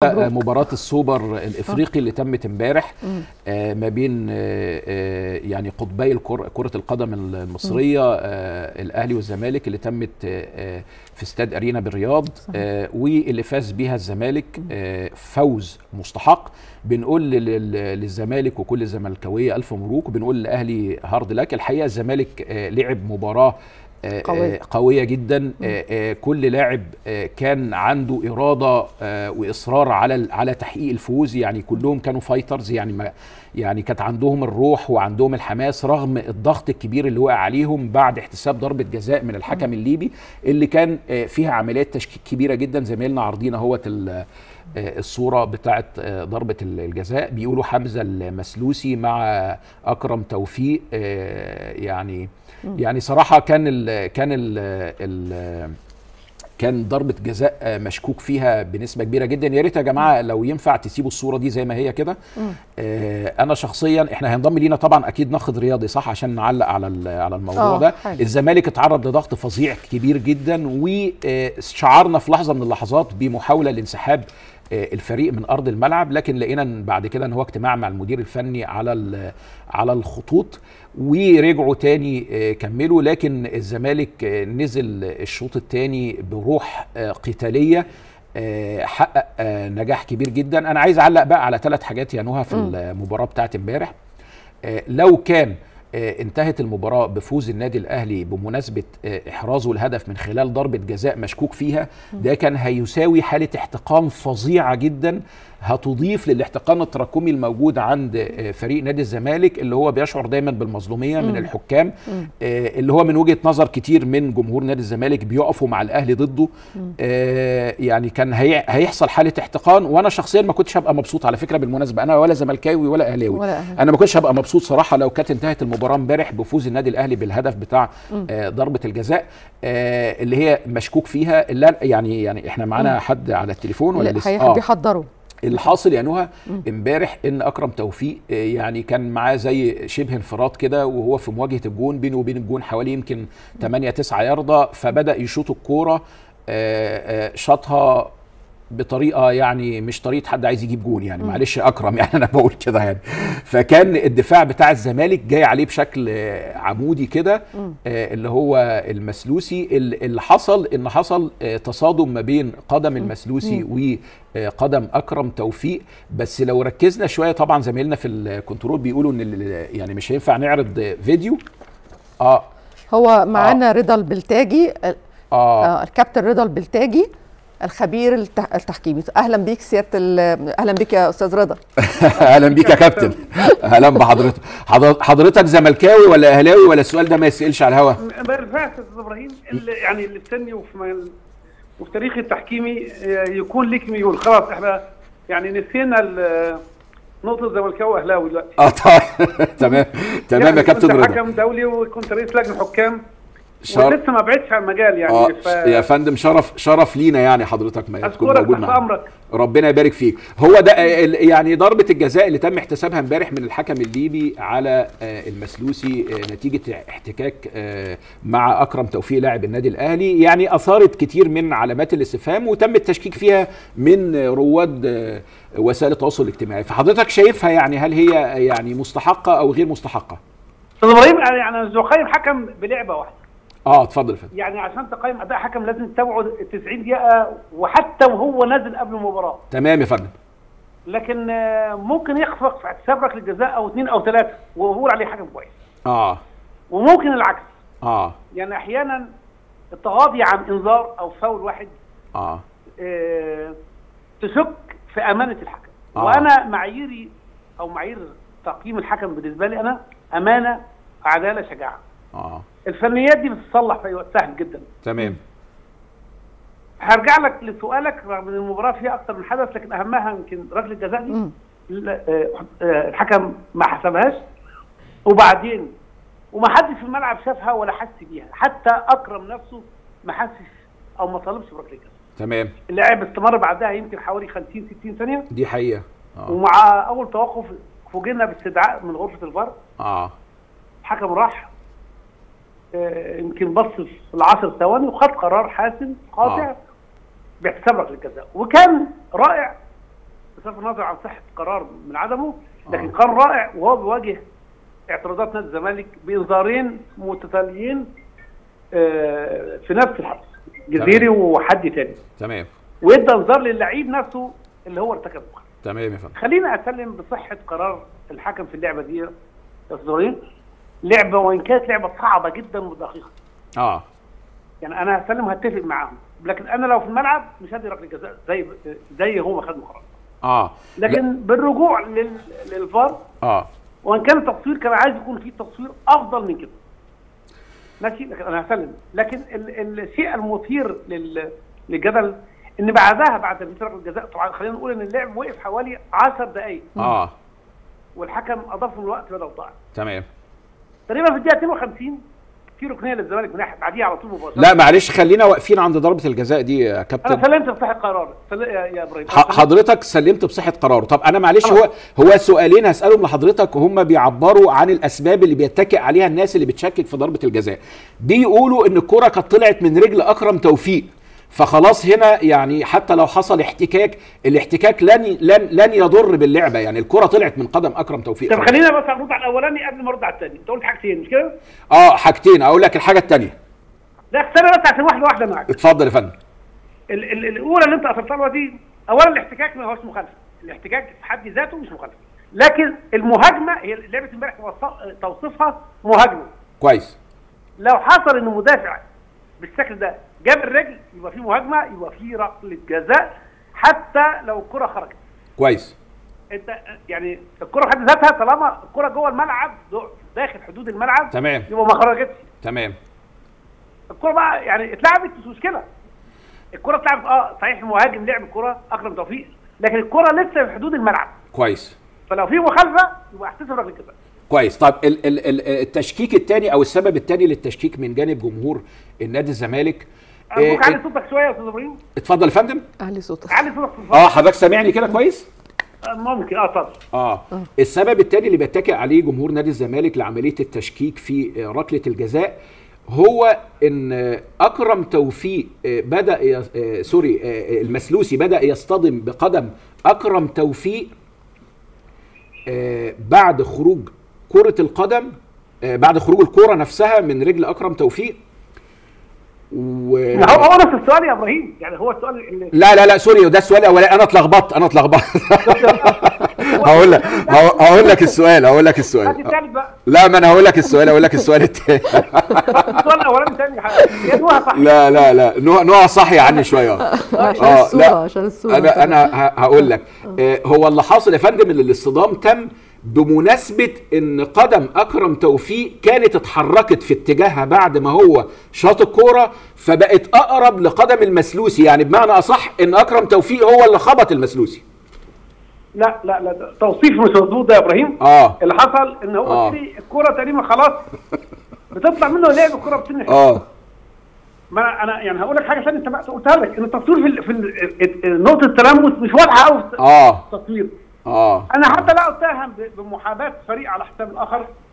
مباراة السوبر الافريقي اللي تمت امبارح ما بين يعني قطبي كرة القدم المصرية، الاهلي والزمالك، اللي تمت في استاد ارينا بالرياض، واللي فاز بيها الزمالك فوز مستحق. بنقول للزمالك وكل الزملكاويه الف مبروك، وبنقول للاهلي هارد لك. الحقيقه الزمالك لعب مباراه قوية جدا. كل لاعب كان عنده إرادة وإصرار على تحقيق الفوز، يعني كلهم كانوا فايترز، يعني كانت عندهم الروح وعندهم الحماس رغم الضغط الكبير اللي وقع عليهم بعد احتساب ضربة جزاء من الحكم الليبي اللي كان فيها عمليات تشكيك كبيرة جدا. زميلنا عارضين اهوت الصورة بتاعت ضربة الجزاء، بيقولوا حمزة المسلوسي مع أكرم توفيق. يعني صراحة كان ضربة جزاء مشكوك فيها بنسبة كبيرة جدا. يا ريت يا جماعة لو ينفع تسيبوا الصورة دي زي ما هي كده. أنا شخصيا احنا هينضم لينا طبعا أكيد ناقد رياضي صح عشان نعلق على الموضوع ده. الزمالك اتعرض لضغط فظيع كبير جدا، وشعرنا في لحظة من اللحظات بمحاولة لانسحاب الفريق من ارض الملعب، لكن لقينا بعد كده ان هو اجتماع مع المدير الفني على الخطوط ورجعوا تاني كملوا. لكن الزمالك نزل الشوط الثاني بروح قتاليه، حقق نجاح كبير جدا. انا عايز اعلق بقى على 3 حاجات يا نهى في المباراه بتاعت امبارح. لو كان انتهت المباراة بفوز النادي الأهلي بمناسبة إحرازه الهدف من خلال ضربة جزاء مشكوك فيها، ده كان هيساوي حالة احتقان فظيعة جدا هتضيف للاحتقان التراكمي الموجود عند فريق نادي الزمالك اللي هو بيشعر دايما بالمظلومية من الحكام، اللي هو من وجهة نظر كتير من جمهور نادي الزمالك بيقفوا مع الأهلي ضده. يعني كان هيحصل حالة احتقان، وأنا شخصيا ما كنتش هبقى مبسوط على فكرة. بالمناسبة أنا ولا زملكاوي ولا أهلاوي، أنا ما كنتش هبقى مبسوط صراحة لو كانت انتهت المباراة امبارح بفوز النادي الأهلي بالهدف بتاع ضربة الجزاء اللي هي مشكوك فيها. يعني احنا معانا حد على التليفون ولا لسه؟ بيحضروا. اللي حاصل يا نهى امبارح ان اكرم توفيق يعني كان معاه زي شبه انفراد كده، وهو في مواجهه الجون بينه وبين الجون حوالي يمكن 8-9 ياردة، فبدا يشوط الكوره، شاطها بطريقه يعني مش طريقه حد عايز يجيب جون، يعني معلش يا اكرم، يعني انا بقول كده يعني. فكان الدفاع بتاع الزمالك جاي عليه بشكل عمودي كده، اللي هو المسلوسي. اللي حصل تصادم ما بين قدم المسلوسي وقدم اكرم توفيق. بس لو ركزنا شويه، طبعا زميلنا في الكنترول بيقولوا ان يعني مش هينفع نعرض فيديو. هو معانا رضا البلتاجي، الكابتن رضا البلتاجي الخبير التحكيمي. اهلا بيك اهلا بيك يا استاذ رضا. اهلا بيك يا كابتن. اهلا بحضرتك. حضرتك زملكاوي ولا اهلاوي ولا السؤال ده ما يسالش على الهوا؟ ما ينفعش يا استاذ ابراهيم، يعني اللي في سني وفي تاريخي التحكيمي يكون ليك ميول. خلاص احنا يعني نسينا نقطه زملكاوي واهلاوي دلوقتي. تمام تمام يا كابتن رضا. كنت حكم دولي وكنت رئيس لجنه حكام ولسه ما بعدتش عن المجال يعني. يا فندم شرف لينا يعني حضرتك ما تكون موجود معانا. ربنا يبارك فيك. هو ده يعني ضربة الجزاء اللي تم احتسابها امبارح من الحكم الليبي على المسلوسي نتيجة احتكاك مع أكرم توفيق لاعب النادي الأهلي، يعني أثارت كتير من علامات الاستفهام وتم التشكيك فيها من رواد وسائل التواصل الاجتماعي. فحضرتك شايفها يعني هل هي يعني مستحقة أو غير مستحقة؟ استاذ ابراهيم يعني مش بقيم حكم بلعبة واحدة. اتفضل يا فندم. يعني عشان تقيم اداء حكم لازم تتابعه 90 دقيقه وحتى وهو نازل قبل المباراه. تمام يا فندم. لكن ممكن يخفق في احتساب ركله جزاء او 2 أو 3 وهو عليه حكم كويس. وممكن العكس. يعني احيانا التغاضي عن انذار او فاول واحد تشك في امانه الحكم. وانا معاييري او معايير تقييم الحكم بالنسبه لي انا امانه، عداله، شجاعه. الفنيات دي بتتصلح في وقت سهل جدا. تمام. هرجع لك لسؤالك، رغم ان المباراه فيها اكثر من حدث لكن اهمها يمكن ركله الجزاء دي الحكم ما حسبهاش، وبعدين وما حدش في الملعب شافها ولا حس بيها، حتى اكرم نفسه ما حسش او ما طالبش بركله الجزاء. تمام. اللاعب استمر بعدها يمكن حوالي 50-60 ثانيه. دي حقيقه. ومع اول توقف فوجئنا باستدعاء من غرفه الفار. الحكم راح يمكن بص في ال10 ثواني وخد قرار حاسم قاطع باحتساب ركله الجزاء، وكان رائع بصرف النظر عن صحه قرار من عدمه، لكن قرار رائع وهو بيواجه اعتراضات نادي الزمالك بانذارين متتاليين في نفس الحدث، جزيري وحد تاني. تمام. وادى انذار للعيب نفسه اللي هو ارتكب المخالفه. تمام يا فندم. خلينا اسلم بصحه قرار الحكم في اللعبه دي يا استاذ ابراهيم. لعبه وان كانت لعبه صعبه جدا ودقيقه. يعني انا هسلم وهتفق معاهم، لكن انا لو في الملعب مش هدي ركله جزاء زي هو ما خد مخالفه. لكن بالرجوع للفار وان كان التصوير كان عايز يكون فيه تصوير افضل من كده. ماشي، لكن انا هسلم. لكن الشيء المثير للجدل ان بعدها بعد ركله الجزاء، طبعا خلينا نقول ان اللعب وقف حوالي 10 دقائق. والحكم اضاف من الوقت بدل ضاع. تمام. تقريبا في الدقيقه 52 في ركنيه للزمالك من ناحيه، بعديها على طول مباشره. لا معلش، خلينا واقفين عند ضربه الجزاء دي يا كابتن. انا سلمت بصحه قرار يا ابراهيم. حضرتك سلمت بصحه قراره. طب انا معلش، هو سؤالين هسالهم لحضرتك وهم بيعبروا عن الاسباب اللي بيتكئ عليها الناس اللي بتشكك في ضربه الجزاء. بيقولوا ان الكره كانت طلعت من رجل اكرم توفيق، فخلاص هنا يعني حتى لو حصل احتكاك، الاحتكاك لن يضر باللعبه، يعني الكره طلعت من قدم اكرم توفيق. طب خلينا بس ارد على الاولاني قبل ما ارد على الثاني. انت قلت حاجتين مش كده؟ حاجتين. اقول لك الحاجه الثانيه. لا استنى بس عشان واحده معاك. اتفضل يا فندم. الاولى اللي انت اثرتها دي، اولا الاحتكاك ما هوش مخالفه، الاحتكاك في حد ذاته مش مخالفه، لكن المهاجمه هي لعبه امبارح توصيفها مهاجمه. كويس. لو حصل ان مدافع بالشكل ده جاب الرجل يبقى في مهاجمه، يبقى في ركله جزاء حتى لو الكره خرجت. كويس. انت يعني الكره في حد ذاتها طالما الكره جوه الملعب داخل حدود الملعب، تمام، يبقى ما خرجتش. تمام. الكره بقى يعني اتلعبت مش مشكله. الكره اتلعبت صحيح، المهاجم لعب الكره اكرم توفيق، لكن الكره لسه في حدود الملعب. كويس. فلو في مخالفه يبقى احتسب ركله جزاء. كويس. طب التشكيك الثاني او السبب الثاني للتشكيك من جانب جمهور النادي الزمالك. ارجوك علي صوتك شويه يا استاذ ابراهيم. اتفضل يا فندم. علي صوتك. علي صوتك. حضرتك سامعني كده كويس؟ ممكن. اتفضل. السبب الثاني اللي بيتكئ عليه جمهور نادي الزمالك لعمليه التشكيك في ركله الجزاء هو ان اكرم توفيق بدا المسلوسي بدا يصطدم بقدم اكرم توفيق بعد خروج كره القدم، بعد خروج الكره نفسها من رجل اكرم توفيق. هو نفس السؤال يا ابراهيم، يعني هو السؤال اللي لا سوري، ده السؤال الاولاني. انا اتلخبطت هقول لك السؤال لا، ما انا هقول لك السؤال الثاني. السؤال الاولاني الثاني نوها صح. لا نوها صح عني شويه. عشان الصوره. انا هقول لك. هو اللي حاصل يا فندم ان الاصطدام تم بمناسبة ان قدم اكرم توفيق كانت اتحركت في اتجاهها بعد ما هو شاط الكوره، فبقت اقرب لقدم المسلوسي، يعني بمعنى اصح ان اكرم توفيق هو اللي خبط المسلوسي. لا توصيف مش مظبوط ده يا ابراهيم. اللي حصل ان هو الكوره تقريبا خلاص بتطلع منه، لعب الكوره بتنح. ما انا يعني هقول لك حاجه ثانيه انت قلتها لك، ان التصوير في نقطه التلامس مش واضحه قوي في التصوير. انا حتى لا اتهم بمحاباه فريق على حساب الاخر،